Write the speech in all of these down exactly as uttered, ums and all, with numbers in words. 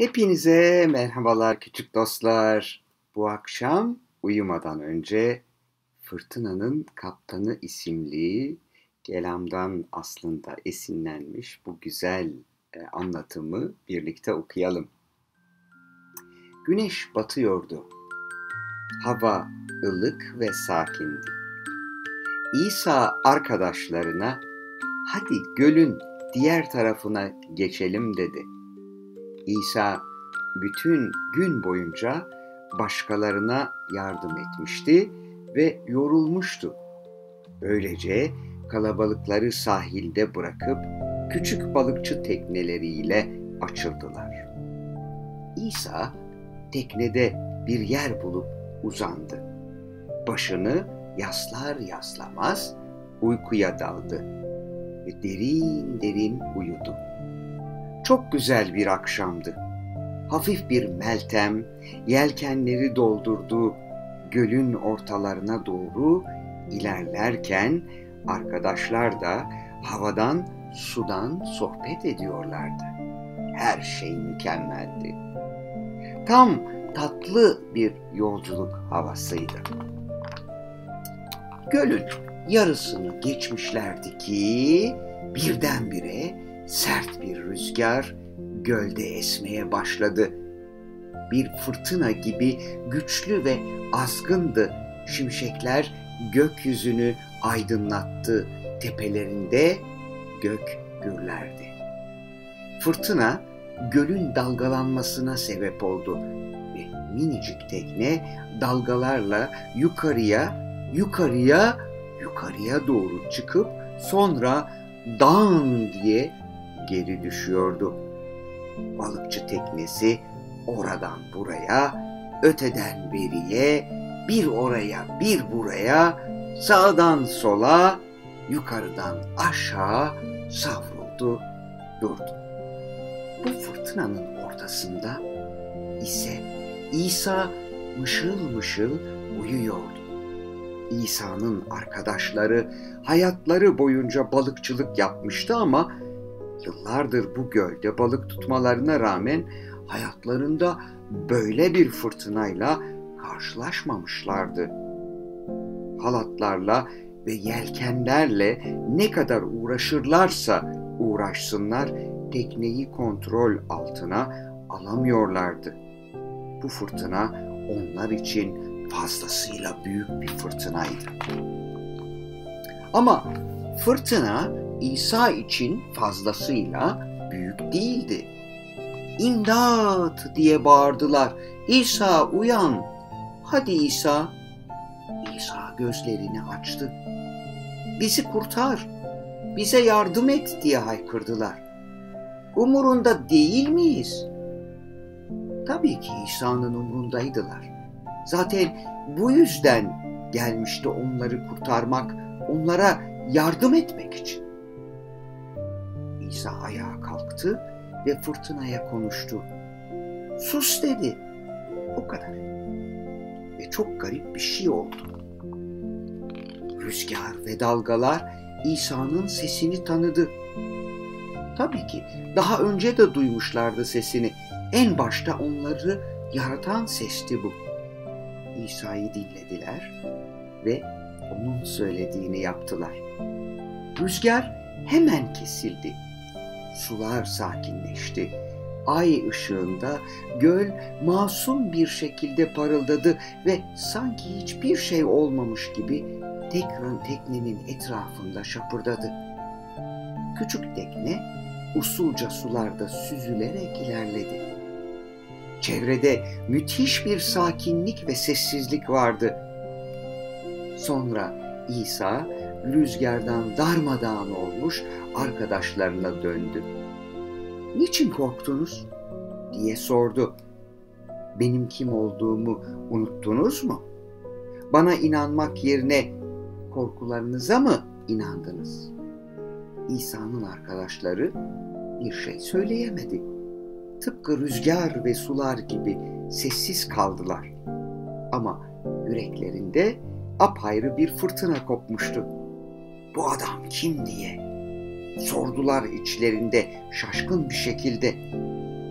Hepinize merhabalar küçük dostlar. Bu akşam uyumadan önce Fırtınanın Kaptanı isimli kelamdan aslında esinlenmiş bu güzel e, anlatımı birlikte okuyalım. Güneş batıyordu. Hava ılık ve sakindi. İsa arkadaşlarına "Hadi gölün diğer tarafına geçelim" dedi. İsa bütün gün boyunca başkalarına yardım etmişti ve yorulmuştu. Böylece kalabalıkları sahilde bırakıp küçük balıkçı tekneleriyle açıldılar. İsa teknede bir yer bulup uzandı. Başını yaslar yaslamaz uykuya daldı ve derin derin uyudu. Çok güzel bir akşamdı. Hafif bir meltem yelkenleri doldurdu. Gölün ortalarına doğru ilerlerken arkadaşlar da havadan, sudan sohbet ediyorlardı. Her şey mükemmeldi. Tam tatlı bir yolculuk havasıydı. Gölün yarısını geçmişlerdi ki birdenbire sert bir rüzgar gölde esmeye başladı. Bir fırtına gibi güçlü ve azgındı. Şimşekler gökyüzünü aydınlattı. Tepelerinde gök gürlerdi. Fırtına gölün dalgalanmasına sebep oldu ve minicik tekne dalgalarla yukarıya, yukarıya, yukarıya doğru çıkıp sonra dan diye geri düşüyordu. Balıkçı teknesi oradan buraya, öteden beriye, bir oraya bir buraya, sağdan sola, yukarıdan aşağı savruldu, durdu. Bu fırtınanın ortasında ise İsa mışıl mışıl uyuyordu. İsa'nın arkadaşları hayatları boyunca balıkçılık yapmıştı ama yıllardır bu gölde balık tutmalarına rağmen hayatlarında böyle bir fırtınayla karşılaşmamışlardı. Halatlarla ve yelkenlerle ne kadar uğraşırlarsa uğraşsınlar tekneyi kontrol altına alamıyorlardı. Bu fırtına onlar için fazlasıyla büyük bir fırtınaydı. Ama fırtına İsa için fazlasıyla büyük değildi. "İmdat!" diye bağırdılar. "İsa uyan! Hadi İsa!" İsa gözlerini açtı. "Bizi kurtar! Bize yardım et!" diye haykırdılar. "Umurunda değil miyiz?" Tabii ki İsa'nın umrundaydılar. Zaten bu yüzden gelmişti onları kurtarmak, onlara yardım etmek için. İsa ayağa kalktı ve fırtınaya konuştu. "Sus!" dedi. O kadar. Ve çok garip bir şey oldu. Rüzgar ve dalgalar İsa'nın sesini tanıdı. Tabii ki daha önce de duymuşlardı sesini. En başta onları yaratan sesti bu. İsa'yı dinlediler ve onun söylediğini yaptılar. Rüzgar hemen kesildi. Sular sakinleşti. Ay ışığında göl masum bir şekilde parıldadı ve sanki hiçbir şey olmamış gibi tekrar teknenin etrafında şapırdadı. Küçük tekne usulca sularda süzülerek ilerledi. Çevrede müthiş bir sakinlik ve sessizlik vardı. Sonra İsa rüzgardan darmadağın olmuş arkadaşlarına döndü. "Niçin korktunuz?" diye sordu. "Benim kim olduğumu unuttunuz mu? Bana inanmak yerine korkularınıza mı inandınız?" İsa'nın arkadaşları bir şey söyleyemedi. Tıpkı rüzgar ve sular gibi sessiz kaldılar. Ama yüreklerinde apayrı bir fırtına kopmuştu. "Bu adam kim?" diye sordular içlerinde şaşkın bir şekilde.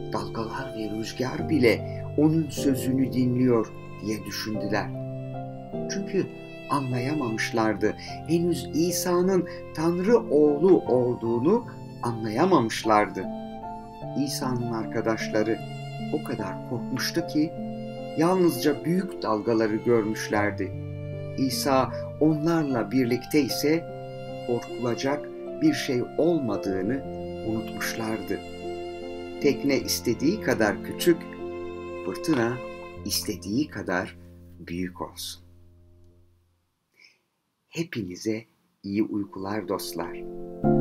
dalgalar ve rüzgar bile onun sözünü dinliyor diye düşündüler. Çünkü anlayamamışlardı. Henüz İsa'nın Tanrı oğlu olduğunu anlayamamışlardı. İsa'nın arkadaşları o kadar korkmuştu ki yalnızca büyük dalgaları görmüşlerdi. İsa onlarla birlikte ise korkulacak bir şey olmadığını unutmuşlardı. Tekne istediği kadar küçük, fırtına istediği kadar büyük olsun. Hepinize iyi uykular dostlar.